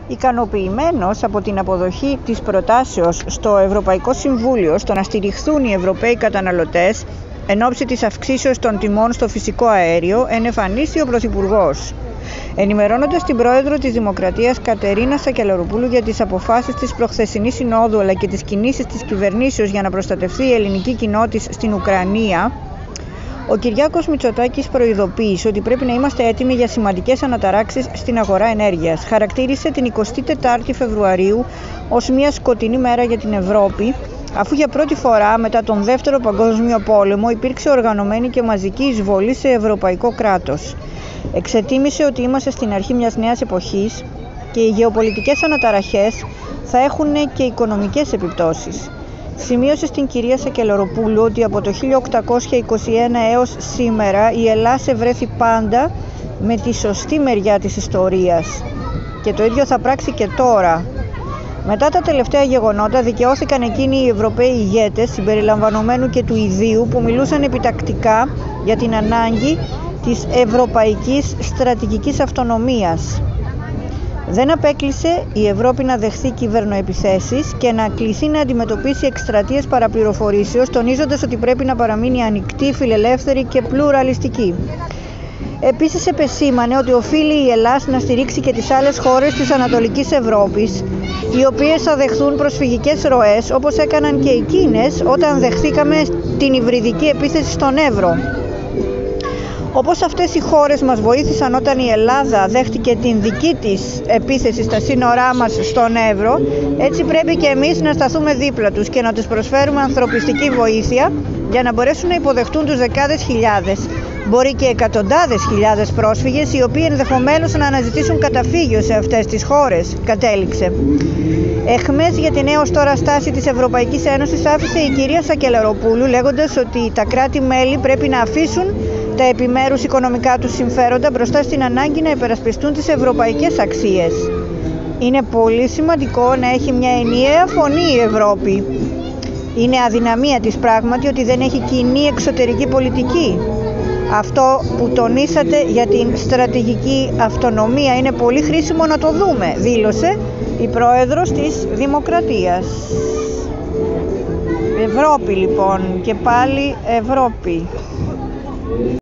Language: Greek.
Ικανοποιημένος από την αποδοχή της προτάσεως στο Ευρωπαϊκό Συμβούλιο στο να στηριχθούν οι Ευρωπαίοι καταναλωτές εν ώψη της αυξήσεως των τιμών στο φυσικό αέριο, ενεφανίστη ο Πρωθυπουργός. Ενημερώνοντας την Πρόεδρο της Δημοκρατίας Κατερίνα Σακελαροπούλου για τις αποφάσεις της προχθεσινής συνόδου αλλά και τις κινήσεις της κυβερνήσεως για να προστατευτεί η ελληνική κοινότητα στην Ουκρανία, ο Κυριάκος Μητσοτάκης προειδοποίησε ότι πρέπει να είμαστε έτοιμοι για σημαντικές αναταράξεις στην αγορά ενέργειας. Χαρακτήρισε την 24η Φεβρουαρίου ως μια σκοτεινή μέρα για την Ευρώπη, αφού για πρώτη φορά μετά τον Δεύτερο Παγκόσμιο Πόλεμο υπήρξε οργανωμένη και μαζική εισβολή σε ευρωπαϊκό κράτος. Εξετίμησε ότι είμαστε στην αρχή μιας νέας εποχής και οι γεωπολιτικές αναταραχές θα έχουν και οικονομικές επιπτώσεις. Σημείωσε στην κυρία Σακελαροπούλου ότι από το 1821 έως σήμερα η Ελλάδα βρέθη πάντα με τη σωστή μεριά της ιστορίας και το ίδιο θα πράξει και τώρα. Μετά τα τελευταία γεγονότα δικαιώθηκαν εκείνοι οι Ευρωπαίοι ηγέτες συμπεριλαμβανομένου και του ιδίου που μιλούσαν επιτακτικά για την ανάγκη της ευρωπαϊκής στρατηγικής αυτονομίας. Δεν απέκλεισε η Ευρώπη να δεχθεί κυβερνοεπιθέσεις και να κληθεί να αντιμετωπίσει εκστρατείες παραπληροφορήσεως, τονίζοντας ότι πρέπει να παραμείνει ανοιχτή, φιλελεύθερη και πλουραλιστική. Επίσης επεσήμανε ότι οφείλει η Ελλάδα να στηρίξει και τις άλλες χώρες της Ανατολικής Ευρώπης, οι οποίες θα δεχθούν προσφυγικές ροές, όπως έκαναν και εκείνες όταν δεχθήκαμε την υβριδική επίθεση στον Εύρο. Όπως αυτές οι χώρες μας βοήθησαν όταν η Ελλάδα δέχτηκε την δική της επίθεση στα σύνορά μας στον Εύρο, έτσι πρέπει και εμείς να σταθούμε δίπλα τους και να τους προσφέρουμε ανθρωπιστική βοήθεια για να μπορέσουν να υποδεχτούν τους δεκάδες χιλιάδες, μπορεί και εκατοντάδες χιλιάδες πρόσφυγες, οι οποίοι ενδεχομένως να αναζητήσουν καταφύγιο σε αυτές τις χώρες, κατέληξε. Εχμές για την έως τώρα στάση της Ευρωπαϊκής Ένωσης άφησε η κυρία Σακελαροπούλου, λέγοντας ότι τα κράτη-μέλη πρέπει να αφήσουν τα επιμέρους οικονομικά τους συμφέροντα μπροστά στην ανάγκη να υπερασπιστούν τις ευρωπαϊκές αξίες. Είναι πολύ σημαντικό να έχει μια ενιαία φωνή η Ευρώπη. Είναι αδυναμία της πράγματι ότι δεν έχει κοινή εξωτερική πολιτική. Αυτό που τονίσατε για την στρατηγική αυτονομία είναι πολύ χρήσιμο να το δούμε, δήλωσε η Πρόεδρος της Δημοκρατίας. Ευρώπη λοιπόν, και πάλι Ευρώπη.